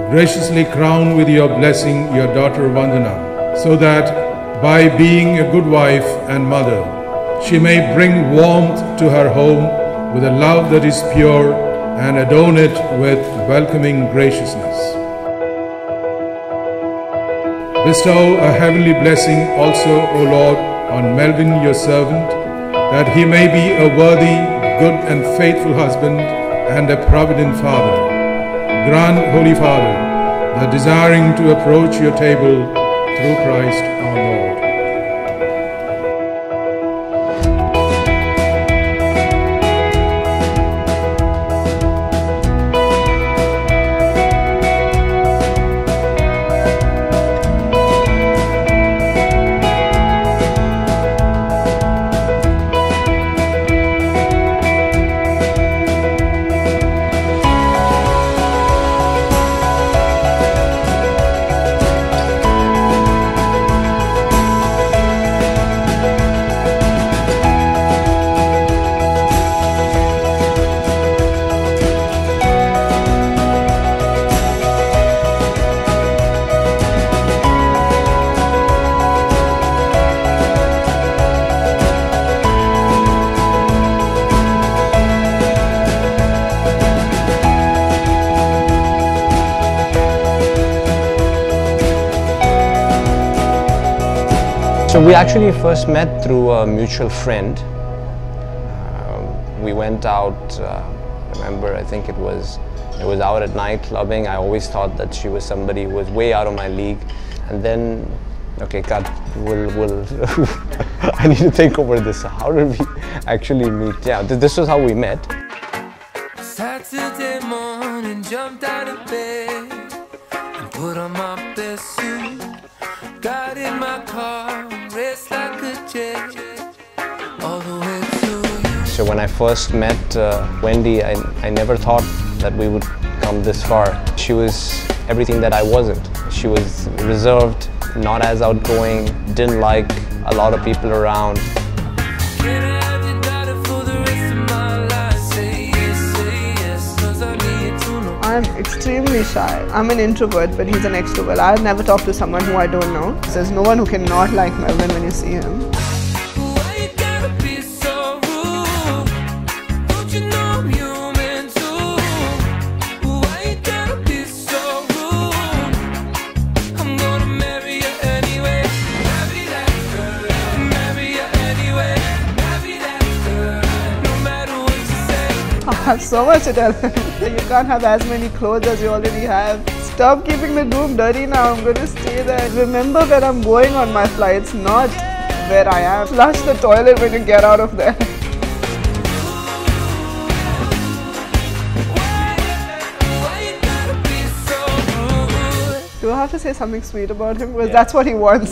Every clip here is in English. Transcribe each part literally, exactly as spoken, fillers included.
graciously crown with your blessing your daughter Vandana, so that by being a good wife and mother, she may bring warmth to her home with a love that is pure and adorn it with welcoming graciousness. Bestow a heavenly blessing also, O Lord, on Melvin your servant, that he may be a worthy, good and faithful husband and a provident father. Grant, Holy Father, the desiring to approach your table through Christ our Lord. So we actually first met through a mutual friend. Uh, we went out, uh, remember, I think it was it was out at night clubbing. I always thought that she was somebody who was way out of my league. And then, okay, cut, we'll, we'll I need to think over this. How did we actually meet? Yeah, th this was how we met. Saturday morning, jumped out of bed and put on my best suit. Got in my car, raced like a jet, all the way to you. So when I first met uh, Wendy, I, I never thought that we would come this far. She was everything that I wasn't. She was reserved, not as outgoing, didn't like a lot of people around. Can I have your daughter for the rest of my life? Say yes, say yes, 'cause I need to know. I'm extremely shy. I'm an introvert, but he's an extrovert. I'll never talk to someone who I don't know. There's no one who can not like Melvin when you see him. Why you gotta be so rude? Don't you know I'm human too? Why you gotta be so rude? I'm gonna marry you anyway. Marry that girl. Marry you anyway. Marry that girl. No matter what you say. I have so much to tell him. You can't have as many clothes as you already have. Stop keeping the room dirty now. I'm going to stay there. Remember where I'm going on my flights, not where I am. Flush the toilet when you get out of there. Do I have to say something sweet about him? Because yeah, that's what he wants.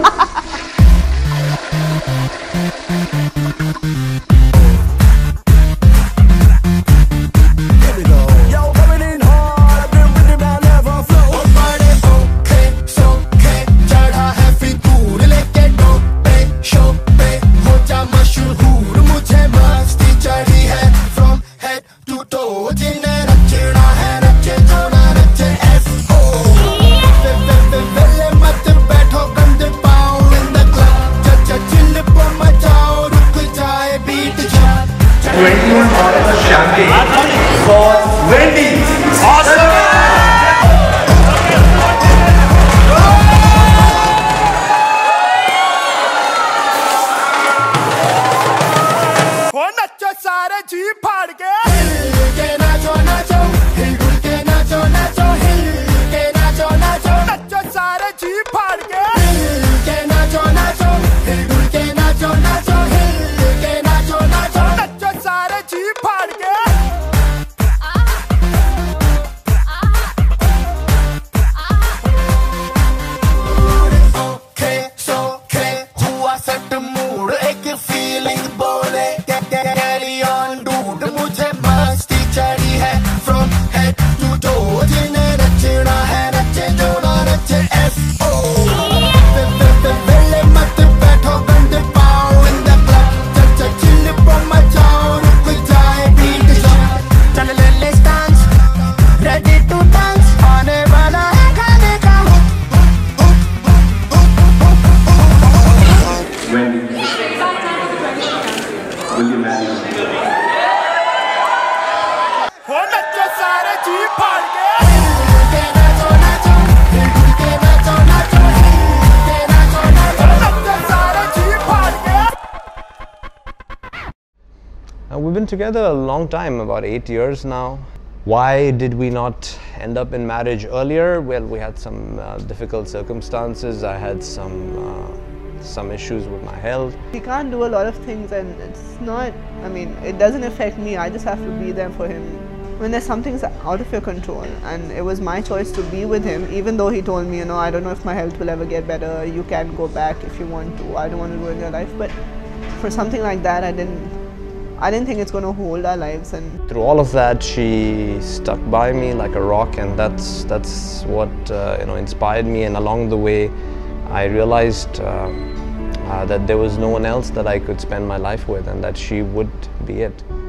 twenty-one bottles of champagne for Wendy. Awesome! Feeling bole, carry on, dude. मुझे Will you marry me? Uh, we've been together a long time, about eight years now. Why did we not end up in marriage earlier? Well, we had some uh, difficult circumstances. I had some uh, some issues with my health. He can't do a lot of things, and it's not, I mean, it doesn't affect me. I just have to be there for him. When there's something out of your control, and it was my choice to be with him, even though he told me, you know, I don't know if my health will ever get better, you can go back if you want to, I don't want to ruin your life. But for something like that, I didn't I didn't think it's going to hold our lives. And through all of that, she stuck by me like a rock, and that's that's what uh, you know inspired me. And along the way, I realized uh, uh, that there was no one else that I could spend my life with, and that she would be it.